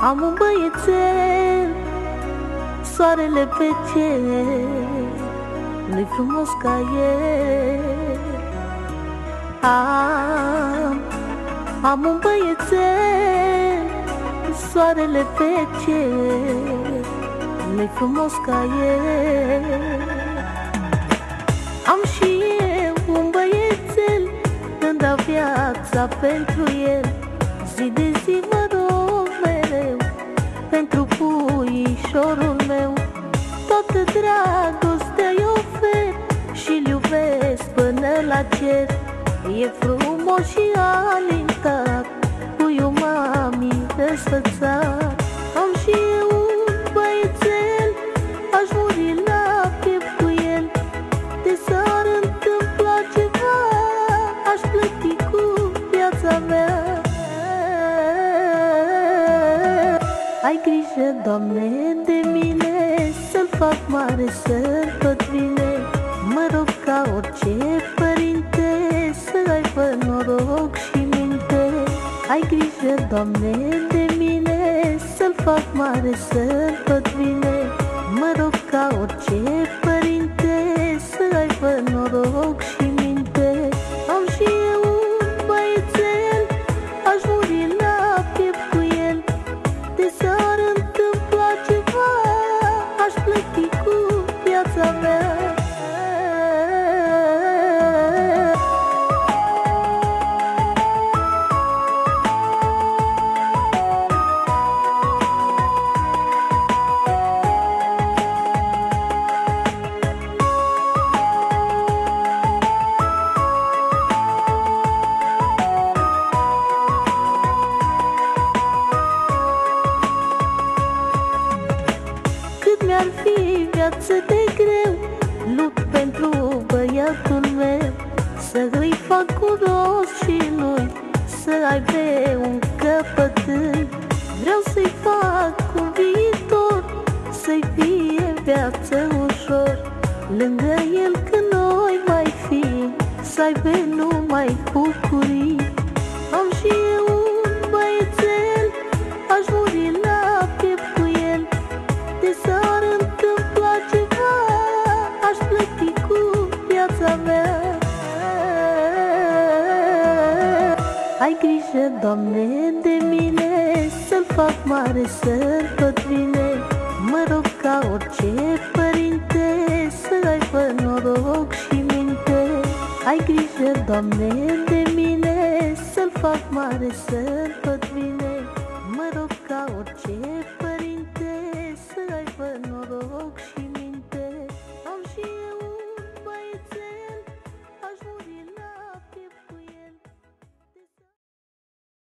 Am un băiețel, soarele pe cer, nu-i frumos ca el. Am un băiețel, soarele pe cer, nu-i frumos ca el. Am și eu un băiețel, îmi dau viața pentru el. Zi de zi mă rog mereu pentru puișorul meu. Toată dragostea-i ofer și-l iubesc până la cer. E frumos și alintat, puiul mami răsfățat. Am și eu un băiețel, aș muri la piept cu el. De s-ar întâmpla ceva, aș plăti cu viața mea. Ai grijă, Doamne, de mine, să-l fac mare, să-l văd bine. Mă rog ca orice părinte, să aibă noroc și minte. Ai grijă, Doamne, de mine, să-l fac mare, să-l văd bine. Mă rog ca orice părinte, să aibă noroc și minte. Am și eu un băiețel, aș muri la piept cu el. De s-ar întâmpla ceva, aș plăti cu viața mea. Mi-ar fi viață de greu, lupt pentru băiatul meu. Să îi fac cu rost și lui, să aibă un căpătâi. Vreau să-i fac un viitor, să-i fie viață ușor. Lângă el când noi mai fi, să aibă numai bucurii. Am și eu un băiețel, aș muri la piept cu el. De s-ar întâmpla ceva, aș plăti cu viața mea. Ai grijă, Doamne, de mine, să-l fac mare, să-l văd bine. Mă rog ca orice părinte, să aibă noroc și minte. Ai grijă, Doamne, de mine, să-l fac mare, să-l văd bine.